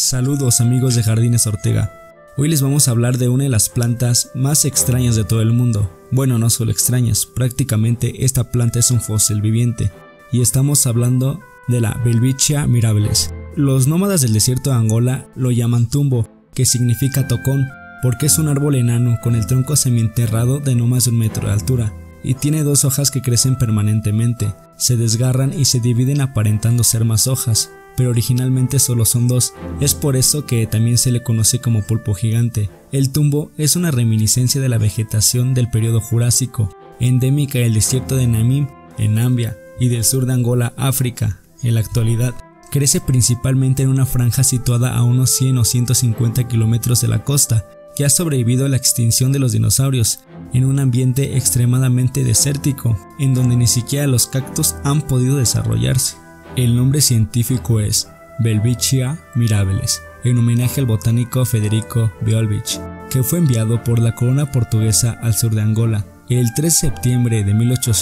Saludos amigos de Jardines Ortega. Hoy les vamos a hablar de una de las plantas más extrañas de todo el mundo. Bueno, no solo extrañas, prácticamente esta planta es un fósil viviente. Y estamos hablando de la Welwitschia mirabilis. Los nómadas del desierto de Angola lo llaman tumbo, que significa tocón, porque es un árbol enano con el tronco semienterrado de no más de 1 metro de altura. Y tiene 2 hojas que crecen permanentemente, se desgarran y se dividen aparentando ser más hojas, pero originalmente solo son 2, es por eso que también se le conoce como pulpo gigante. El tumbo es una reminiscencia de la vegetación del periodo Jurásico, endémica del desierto de Namib, en Nambia, y del sur de Angola, África. En la actualidad, crece principalmente en una franja situada a unos 100 o 150 kilómetros de la costa, que ha sobrevivido a la extinción de los dinosaurios, en un ambiente extremadamente desértico, en donde ni siquiera los cactus han podido desarrollarse. El nombre científico es Welwitschia mirabilis, en homenaje al botánico Federico Welwitsch, que fue enviado por la corona portuguesa al sur de Angola. El 3 de septiembre de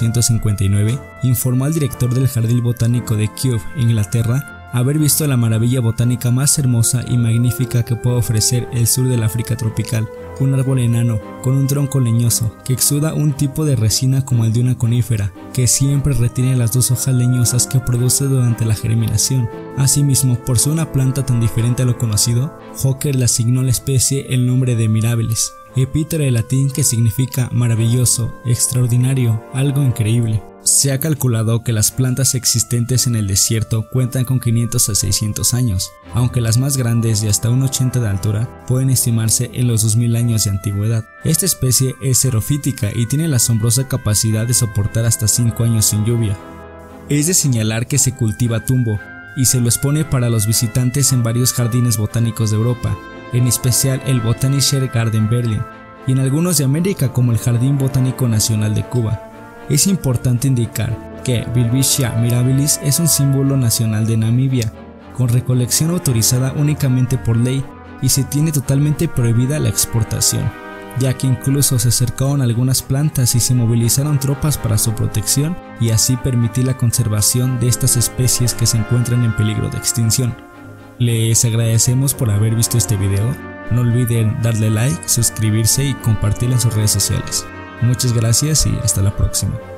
1859 informó al director del Jardín Botánico de Kew, Inglaterra, haber visto la maravilla botánica más hermosa y magnífica que puede ofrecer el sur del África tropical, un árbol enano con un tronco leñoso que exuda un tipo de resina como el de una conífera, que siempre retiene las 2 hojas leñosas que produce durante la germinación. Asimismo, por ser una planta tan diferente a lo conocido, Hooker le asignó a la especie el nombre de mirabilis, epítero de latín que significa maravilloso, extraordinario, algo increíble. Se ha calculado que las plantas existentes en el desierto cuentan con 500 a 600 años, aunque las más grandes de hasta 1,80 de altura pueden estimarse en los 2000 años de antigüedad. Esta especie es xerofítica y tiene la asombrosa capacidad de soportar hasta 5 años sin lluvia. Es de señalar que se cultiva tumbo y se lo expone para los visitantes en varios jardines botánicos de Europa, en especial el Botanischer Garten Berlin, y en algunos de América como el Jardín Botánico Nacional de Cuba. Es importante indicar que Welwitschia mirabilis es un símbolo nacional de Namibia, con recolección autorizada únicamente por ley y se tiene totalmente prohibida la exportación, ya que incluso se cercaron algunas plantas y se movilizaron tropas para su protección y así permitir la conservación de estas especies que se encuentran en peligro de extinción. Les agradecemos por haber visto este video, no olviden darle like, suscribirse y compartirlo en sus redes sociales. Muchas gracias y hasta la próxima.